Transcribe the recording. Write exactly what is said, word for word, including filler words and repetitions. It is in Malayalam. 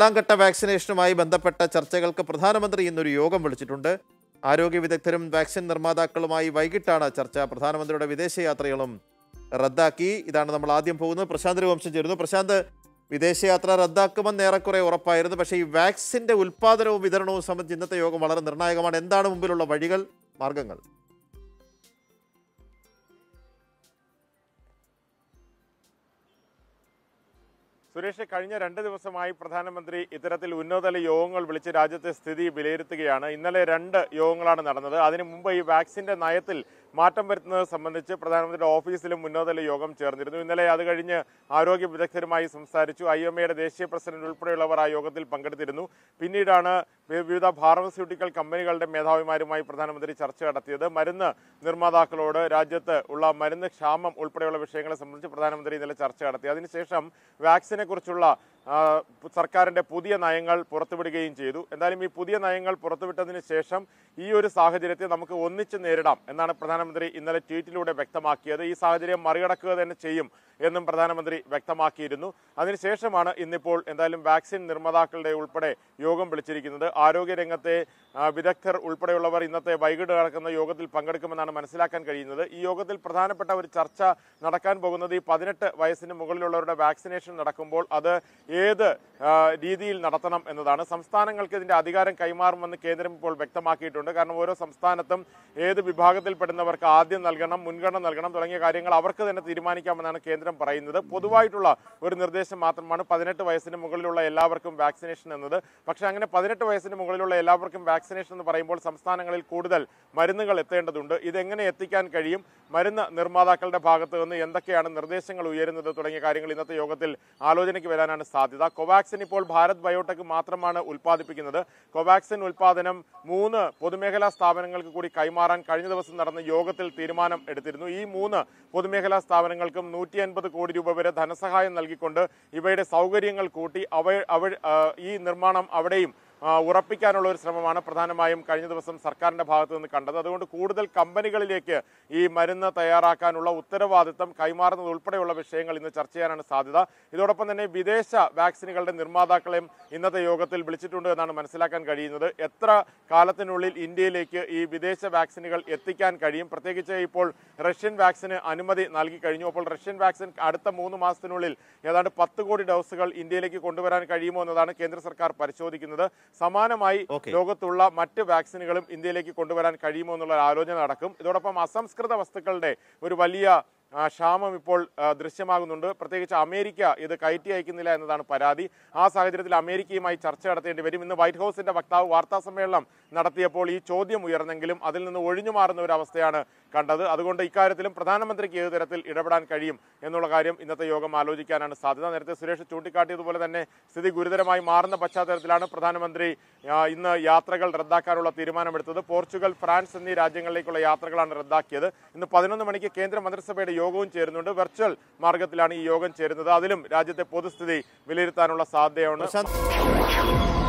നാലാം ഘട്ട വാക്സിനേഷനുമായി ബന്ധപ്പെട്ട ചർച്ചകൾക്ക് പ്രധാനമന്ത്രി ഇന്നൊരു യോഗം വിളിച്ചിട്ടുണ്ട്. ആരോഗ്യ വിദഗ്ധരും വാക്സിൻ നിർമ്മാതാക്കളുമായി വൈകിട്ടാണ് ചർച്ച. പ്രധാനമന്ത്രിയുടെ വിദേശയാത്രകളും റദ്ദാക്കി. ഇതാണ് നമ്മൾ ആദ്യം പോകുന്നത്. പ്രശാന്ത് രഘുവംശം ചേരുന്നു. പ്രശാന്ത്, വിദേശയാത്ര റദ്ദാക്കുമെന്ന് ഏറെക്കുറെ ഉറപ്പായിരുന്നു. പക്ഷേ ഈ വാക്സിൻ്റെ ഉൽപ്പാദനവും വിതരണവും സംബന്ധിച്ച് ഇന്നത്തെ യോഗം വളരെ നിർണായകമാണ്. എന്താണ് മുമ്പിലുള്ള വഴികൾ, മാർഗങ്ങൾ? സുരേഷ്, കഴിഞ്ഞ രണ്ട് ദിവസമായി പ്രധാനമന്ത്രി ഇത്തരത്തിൽ ഉന്നതതല യോഗങ്ങൾ വിളിച്ച് രാജ്യത്തെ സ്ഥിതി വിലയിരുത്തുകയാണ്. ഇന്നലെ രണ്ട് യോഗങ്ങളാണ് നടന്നത്. അതിനു മുമ്പ് ഈ വാക്സിന്റെ നയത്തിൽ മാറ്റം വരുത്തുന്നത് സംബന്ധിച്ച് പ്രധാനമന്ത്രിയുടെ ഓഫീസിലും ഉന്നതതല യോഗം ചേർന്നിരുന്നു. ഇന്നലെ അത് കഴിഞ്ഞ് ആരോഗ്യ വിദഗ്ധരുമായി സംസാരിച്ചു. ഐ എം എയുടെ ദേശീയ പ്രസിഡന്റ് ഉൾപ്പെടെയുള്ളവർ ആ യോഗത്തിൽ പങ്കെടുത്തിരുന്നു. പിന്നീടാണ് വിവിധ ഫാർമസ്യൂട്ടിക്കൽ കമ്പനികളുടെ മേധാവിമാരുമായി പ്രധാനമന്ത്രി ചർച്ച നടത്തിയത്. മരുന്ന് നിർമ്മാതാക്കളോട് രാജ്യത്ത് ഉള്ള മരുന്ന് ക്ഷാമം ഉൾപ്പെടെയുള്ള വിഷയങ്ങളെ സംബന്ധിച്ച് പ്രധാനമന്ത്രി ഇന്നലെ ചർച്ച നടത്തി. അതിനുശേഷം വാക്സിനെ കുറിച്ചുള്ള സർക്കാരിന്റെ പുതിയ നയങ്ങൾ പുറത്തുവിടുകയും ചെയ്തു. എന്തായാലും ഈ പുതിയ നയങ്ങൾ പുറത്തുവിട്ടതിന് ശേഷം ഈ ഒരു സാഹചര്യത്തെ നമുക്ക് ഒന്നിച്ച് നേരിടാം എന്നാണ് പ്രധാനമന്ത്രി ഇന്നലെ ട്വീറ്റിലൂടെ വ്യക്തമാക്കിയത്. ഈ സാഹചര്യം മറികടക്കുക തന്നെ ചെയ്യും എന്നും പ്രധാനമന്ത്രി വ്യക്തമാക്കിയിരുന്നു. അതിനുശേഷമാണ് ഇന്നിപ്പോൾ എന്തായാലും വാക്സിൻ നിർമ്മാതാക്കളുടെ ഉൾപ്പെടെ യോഗം വിളിച്ചിരിക്കുന്നത്. ആരോഗ്യരംഗത്തെ വിദഗ്ധർ ഉൾപ്പെടെയുള്ളവർ ഇന്നത്തെ വൈകിട്ട് നടക്കുന്ന യോഗത്തിൽ പങ്കെടുക്കുമെന്നാണ് മനസ്സിലാക്കാൻ കഴിയുന്നത്. ഈ യോഗത്തിൽ പ്രധാനപ്പെട്ട ഒരു ചർച്ച നടക്കാൻ പോകുന്നത് ഈ പതിനെട്ട് വയസ്സിന് മുകളിലുള്ളവരുടെ വാക്സിനേഷൻ നടക്കുമ്പോൾ അത് ഏത് രീതിയിൽ നടത്തണം എന്നതാണ്. സംസ്ഥാനങ്ങൾക്ക് ഇതിന്റെ അധികാരം കൈമാറുമെന്ന് കേന്ദ്രം ഇപ്പോൾ വ്യക്തമാക്കിയിട്ടുണ്ട്. കാരണം ഓരോ സംസ്ഥാനത്തും ഏത് വിഭാഗത്തിൽപ്പെടുന്നവർക്ക് ആദ്യം നൽകണം, മുൻഗണന നൽകണം തുടങ്ങിയ കാര്യങ്ങൾ അവർക്ക് തന്നെ തീരുമാനിക്കാമെന്നാണ് കേന്ദ്രം പറയുന്നത്. പൊതുവായിട്ടുള്ള ഒരു നിർദ്ദേശം മാത്രമാണ് പതിനെട്ട് വയസ്സിന് മുകളിലുള്ള എല്ലാവർക്കും വാക്സിനേഷൻ എന്നത്. പക്ഷേ അങ്ങനെ പതിനെട്ട് വയസ്സിന് മുകളിലുള്ള എല്ലാവർക്കും വാക്സിനേഷൻ എന്ന് പറയുമ്പോൾ സംസ്ഥാനങ്ങളിൽ കൂടുതൽ മരുന്നുകൾ എത്തേണ്ടതുണ്ട്. ഇതെങ്ങനെ എത്തിക്കാൻ കഴിയും, മരുന്ന് നിർമ്മാതാക്കളുടെ ഭാഗത്ത് നിന്ന് എന്തൊക്കെയാണ് നിർദ്ദേശങ്ങൾ ഉയരുന്നത് തുടങ്ങിയ കാര്യങ്ങൾ ഇന്നത്തെ യോഗത്തിൽ ആലോചനയ്ക്ക് വരാനാണ് സാധ്യത. കോവാക്സിൻ ഇപ്പോൾ ഭാരത് ബയോടെക് മാത്രമാണ് ഉൽപ്പാദിപ്പിക്കുന്നത്. കോവാക്സിൻ ഉൽപ്പാദനം മൂന്ന് പൊതുമേഖലാ സ്ഥാപനങ്ങൾക്ക് കൂടി കൈമാറാൻ കഴിഞ്ഞ ദിവസം നടന്ന യോഗത്തിൽ തീരുമാനം എടുത്തിരുന്നു. ഈ മൂന്ന് പൊതുമേഖലാ സ്ഥാപനങ്ങൾക്കും നൂറ്റി അൻപത് കോടി രൂപ വരെ ധനസഹായം നൽകിക്കൊണ്ട് ഇവയുടെ സൗകര്യങ്ങൾ കൂട്ടി അവ അവ ഈ നിർമ്മാണം അവിടെയും ഉറപ്പിക്കാനുള്ള ഒരു ശ്രമമാണ് പ്രധാനമായും കഴിഞ്ഞ ദിവസം സർക്കാരിന്റെ ഭാഗത്തു നിന്ന് കണ്ടത്. അതുകൊണ്ട് കൂടുതൽ കമ്പനികളിലേക്ക് ഈ മരുന്ന് തയ്യാറാക്കാനുള്ള ഉത്തരവാദിത്തം കൈമാറുന്നത് ഉൾപ്പെടെയുള്ള വിഷയങ്ങൾ ഇന്ന് ചർച്ച ചെയ്യാനാണ് സാധ്യത. ഇതോടൊപ്പം തന്നെ വിദേശ വാക്സിനുകളുടെ നിർമ്മാതാക്കളെയും ഇന്നത്തെ യോഗത്തിൽ വിളിച്ചിട്ടുണ്ട് എന്നാണ് മനസ്സിലാക്കാൻ കഴിയുന്നത്. എത്ര കാലത്തിനുള്ളിൽ ഇന്ത്യയിലേക്ക് ഈ വിദേശ വാക്സിനുകൾ എത്തിക്കാൻ കഴിയും, പ്രത്യേകിച്ച് ഇപ്പോൾ റഷ്യൻ വാക്സിന് അനുമതി നൽകി കഴിഞ്ഞു. അപ്പോൾ റഷ്യൻ വാക്സിൻ അടുത്ത മൂന്ന് മാസത്തിനുള്ളിൽ ഏതാണ്ട് പത്ത് കോടി ഡോസുകൾ ഇന്ത്യയിലേക്ക് കൊണ്ടുവരാൻ കഴിയുമോ എന്നതാണ് കേന്ദ്ര സർക്കാർ പരിശോധിക്കുന്നത്. സമാനമായി ലോകത്തുള്ള മറ്റ് വാക്സിനുകളും ഇന്ത്യയിലേക്ക് കൊണ്ടുവരാൻ കഴിയുമോ എന്നുള്ള ആലോചന നടക്കും. ഇതോടൊപ്പം അസംസ്കൃത വസ്തുക്കളുടെ ഒരു വലിയ ക്ഷാമം ഇപ്പോൾ ദൃശ്യമാകുന്നുണ്ട്. പ്രത്യേകിച്ച് അമേരിക്ക ഇത് കയറ്റി അയക്കുന്നില്ല എന്നതാണ് പരാതി. ആ സാഹചര്യത്തിൽ അമേരിക്കയുമായി ചർച്ച നടത്തേണ്ടി വരും. ഇന്ന് വൈറ്റ് ഹൗസിന്റെ വക്താവ് വാർത്താ സമ്മേളനം നടത്തിയപ്പോൾ ഈ ചോദ്യം ഉയർന്നെങ്കിലും അതിൽ നിന്ന് ഒഴിഞ്ഞു മാറുന്ന ഒരു അവസ്ഥയാണ് കണ്ടത്. അതുകൊണ്ട് ഇക്കാര്യത്തിലും പ്രധാനമന്ത്രിക്ക് ഏത് തരത്തിൽ ഇടപെടാൻ കഴിയും എന്നുള്ള കാര്യം ഇന്നത്തെ യോഗം ആലോചിക്കാനാണ് സാധ്യത. നേരത്തെ സുരേഷ് ചൂണ്ടിക്കാട്ടിയതുപോലെ തന്നെ സ്ഥിതി ഗുരുതരമായി മാറുന്ന പശ്ചാത്തലത്തിലാണ് പ്രധാനമന്ത്രി ഇന്ന് യാത്രകൾ റദ്ദാക്കാനുള്ള തീരുമാനമെടുത്തത്. പോർച്ചുഗൽ, ഫ്രാൻസ് എന്നീ രാജ്യങ്ങളിലേക്കുള്ള യാത്രകളാണ് റദ്ദാക്കിയത്. ഇന്ന് പതിനൊന്ന് മണിക്ക് കേന്ദ്ര മന്ത്രിസഭയുടെ യോഗവും ചേരുന്നുണ്ട്. വെർച്വൽ മാർഗത്തിലാണ് ഈ യോഗം ചേരുന്നത്. അതിലും രാജ്യത്തെ പൊതുസ്ഥിതി വിലയിരുത്താനുള്ള സാധ്യതയാണ്.